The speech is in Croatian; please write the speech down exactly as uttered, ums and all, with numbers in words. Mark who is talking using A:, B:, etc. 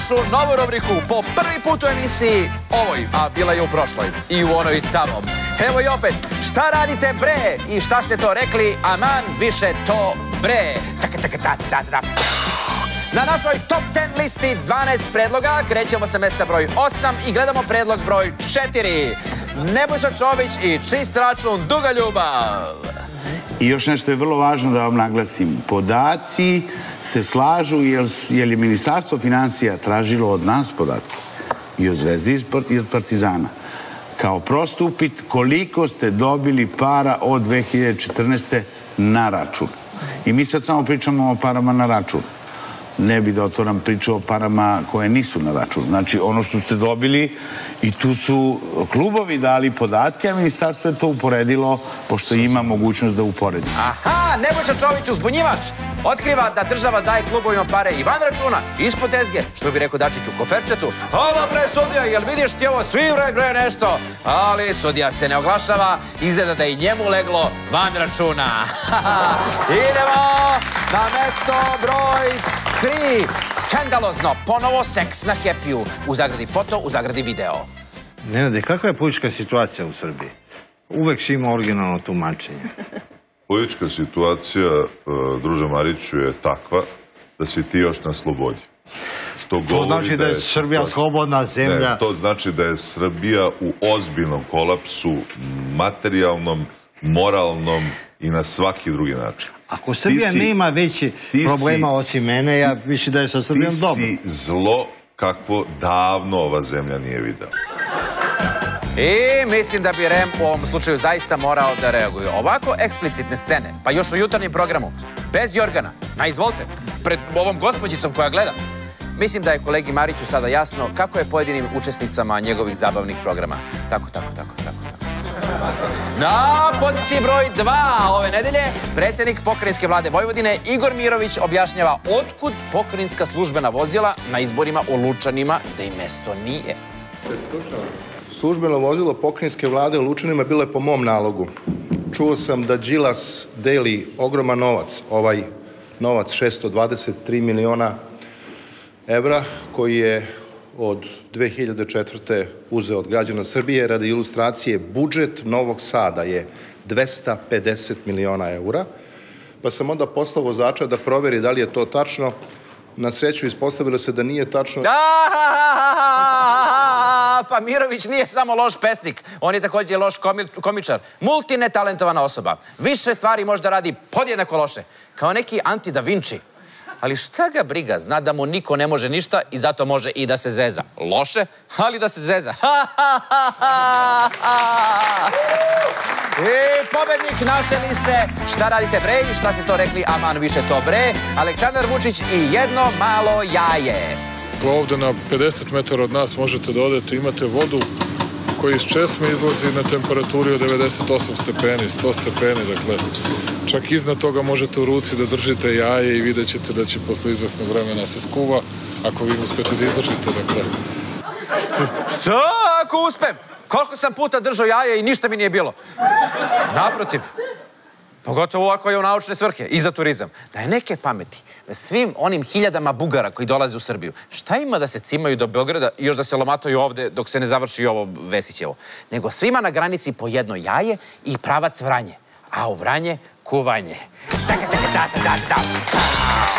A: našu novu rubriku po prvi put u emisiji ovoj, a bila je u prošloj i u onoj tamo. Evo i opet, šta radite bre i šta ste to rekli, aman više to bre. Taka, taka, ta, ta, ta. Na našoj top deset listi dvanaest predloga krećemo sa mesta broj osam i gledamo predlog broj četiri. Nebojša Čović i čist račun, duga ljubav.
B: I još nešto je vrlo važno da vam naglasim. Podaci se slažu jer je Ministarstvo finansija tražilo od nas podatke i od Zvezde i od Partizana. Kao prost upit koliko ste dobili para od dve hiljade četrnaeste. na račun. I mi sad samo pričamo o parama na račun. Ne bi da otvoram priču o parama koje nisu na račun. Znači, ono što ste dobili, i tu su klubovi dali podatke, a ministarstvo je to uporedilo, pošto ima mogućnost da uporedi.
A: Aha, Nebojša Čović, uzbunjivač, otkriva da država daje klubovima pare i van računa, ispod tezge, što bi rekao Dačić u koferčetu. Hvala bre, sudija, jel vidiš ti ovo, svi bre bre nešto? Ali sudija se ne oglašava, izgleda da i njemu leglo van računa. Idemo na mesto broj tri. Skandalozno, ponovo seks na Happy-u. U zagradi foto, u zagradi video.
C: Nenade, kakva je politička situacija u Srbiji? Uvek si ima originalno tumačenje.
D: Politička situacija, druže Mariću, je takva da si ti još na slobodi.
C: To znači da je Srbija slobodna zemlja.
D: Ne, to znači da je Srbija u ozbiljnom kolapsu, materijalnom, moralnom i na svaki drugi način.
C: Ako Srbija nema veći problema osim mene, ja mislim da je sa Srbijom dobro.
D: Ti si zlo kakvo davno ova zemlja nije videla.
A: I mislim da bi R E M u ovom slučaju zaista morao da reaguje. Ovako eksplicitne scene, pa još u jutarnjem programu, bez Jorgana, na izvolite, pred ovom gospođicom koja gleda. Mislim da je kolegi Mariću sada jasno kako je pojedinim učesnicama njegovih zabavnih programa. Tako, tako, tako, tako, tako. Na poziciji broj dva ove nedelje predsjednik pokrajinske vlade Vojvodine Igor Mirović objašnjava otkud pokrajinska službena vozila na izborima u Lučanima gde im mesto nije.
E: Službeno vozilo pokrajinske vlade u Lučanima bilo je po mom nalogu. Čuo sam da Đilas deli ogroman novac, ovaj novac šesto dvadeset tri miliona evra koji je od dve hiljade četvrte. uzeo od građana Srbije. Radi ilustracije, budžet Novog Sada je dvesta pedeset miliona eura, pa sam onda poslao vozača da proveri da li je to tačno. Na sreću ispostavilo se da nije tačno.
A: Pa Mirović nije samo loš pesnik, on je također loš komičar, multinetalentovana osoba. Više stvari možda radi podjednako loše, kao neki Anti Da Vinci. Ali šta ga briga, zna da mu niko ne može ništa i zato može i da se zeza. Loše, ali da se zeza. I pobednik naše liste, šta radite bre i šta ste to rekli, aman više to bre, Aleksandar Vučić i jedno malo jaje.
F: Ovde na pedeset metara od nas možete da odete, imate vodu koji iz česme izlazi na temperaturi od devedeset osam stepeni, sto stepeni, dakle, čak iznad toga možete u ruci da držite jaje i vidjet ćete da će posle izvesnog vremena se skuva, ako vi uspete da izdržite, dakle.
A: Što ako uspem? Koliko sam puta držao jaje i ništa mi nije bilo? Naprotiv. Pogotovo ako je u naučne svrhe i za turizam. Da je neke pameti svim onim hiljadama Bugara koji dolaze u Srbiju, šta ima da se cimaju do Beograda i još da se lomataju ovde dok se ne završi ovo Vesićevo? Nego svima na granici po jedno jaje i pravac Vranje. A u Vranje kuvanje. Taka, taka, ta, ta, ta, ta.